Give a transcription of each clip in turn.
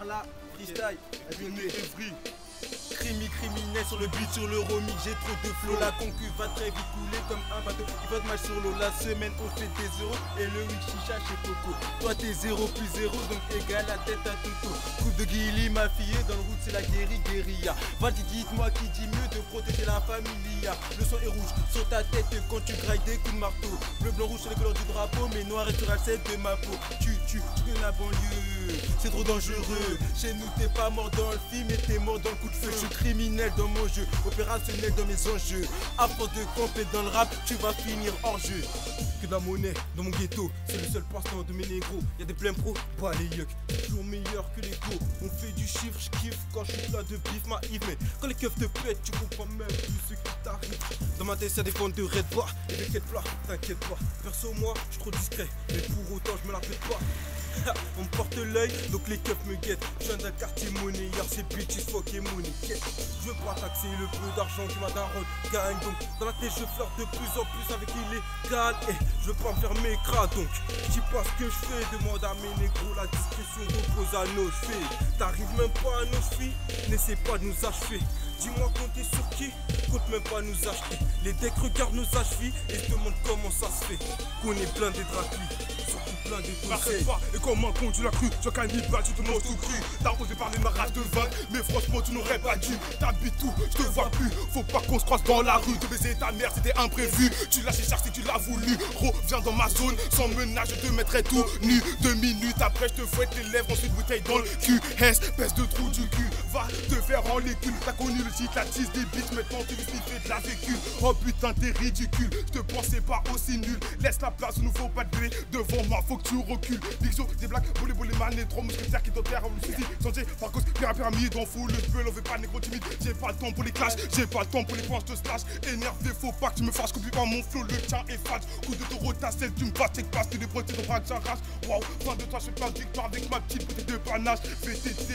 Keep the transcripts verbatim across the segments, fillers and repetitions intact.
par là, freestyle, free. Crimi criminel sur le beat, sur le romy, j'ai trop de flow. La concu va très vite couler comme un bateau qui va de mal sur l'eau. La semaine on fait des zéros et le week chicha chez Coco. Toi t'es zéro plus zéro donc égal la tête à Toto. Coupe de Guilly ma fille dans le route c'est la guéri guérilla. Vas-y dites-moi qui dit mieux de protéger la familia. Le son est rouge sur ta tête quand tu grailles des coups de marteau. Bleu blanc rouge sur les couleurs du drapeau mais noir et sur la scène de ma peau. Tu tu tu connais la banlieue, c'est trop dangereux. Chez nous t'es pas mort dans le film mais t'es mort dans le coup de feu. Je suis criminel dans mon jeu, opérationnel dans mes enjeux. À force de camper dans le rap, tu vas finir hors jeu. Que de la monnaie dans mon ghetto, c'est le seul passe-temps de mes négros. Y'a des pleins pros, pas les yucks, toujours meilleur que les go. On fait du chiffre, je kiffe quand je suis là de bif ma Yves. Mais quand les keufs te pètent, tu comprends même plus ce qui t'arrive. Dans ma tête, ça dépend de Red Bar et de quel plat, t'inquiète pas. Perso, moi, je suis trop discret, mais pour autant, je me la pète pas. On me porte l'œil, donc les keufs me guettent. Je viens d'un quartier monnayeur, c'est bitches fuck et money. Je veux pas taxer le peu d'argent que ma daronne gagne. Donc dans la tête je flirte de plus en plus avec l'illégal. Et je veux pas me faire mes cras donc je dis pas ce que je fais. Demande à mes négros, la discrétion repose à nos chevilles. T'arrives même pas à nos chevilles, n'essaie pas de nous achever. Dis-moi compter sur qui, compte même pas nous acheter. Les decks regardent nos achevilles et se demandent comment ça se fait qu'on est plein des draclis. M'arrête pas, et comment con tu l'as cru? Tu as cannibale, tu te manges tout cru. T'as osé parler de ma race de vague, mais franchement tu n'aurais pas dû. T'habites tout, je te vois plus. Faut pas qu'on se croise dans la rue. Te baiser ta mère c'était imprévu. Tu lâches les charges si tu l'as voulu. Reviens dans ma zone, sans menace je te mettrai tout nu. Deux minutes après je te fouette les lèvres, ensuite bouteille dans le cul. Espèce de trou du cul, va te faire en l'écule. T'as connu le titre, la tisse des bites, maintenant tu veux sniffer de la vécu. Oh putain t'es ridicule, je te pensais pas aussi nul. Laisse la place, il nous faut pas de gré devant moi, faut que tu recules. Diction, des blagues, boulé boulé mané, trois mousquetaires qui t'enterrent le suicide. Santé, par cause, pyramide, pyramide, en foule, le spell, on veut pas négro timide. J'ai pas le temps pour les clashs, j'ai pas le temps pour les points, je te slash. Énervé, faut pas que tu me fasses, qu'oublie pas mon flow, le tien est fat. Coup de taureau, ta selle, tu me bats, check passe, tu les brotes, ton bras que j'arrache. Waouh, fin de toi, je plein de victoire avec ma petite bouteille de panache. V T T,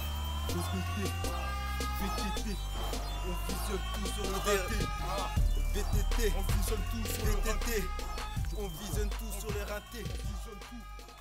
V T T, on visionne tout sur le raté. V T T, on visionne tout sur le V T T, on visionne tout sur les ratés. On visionne tout.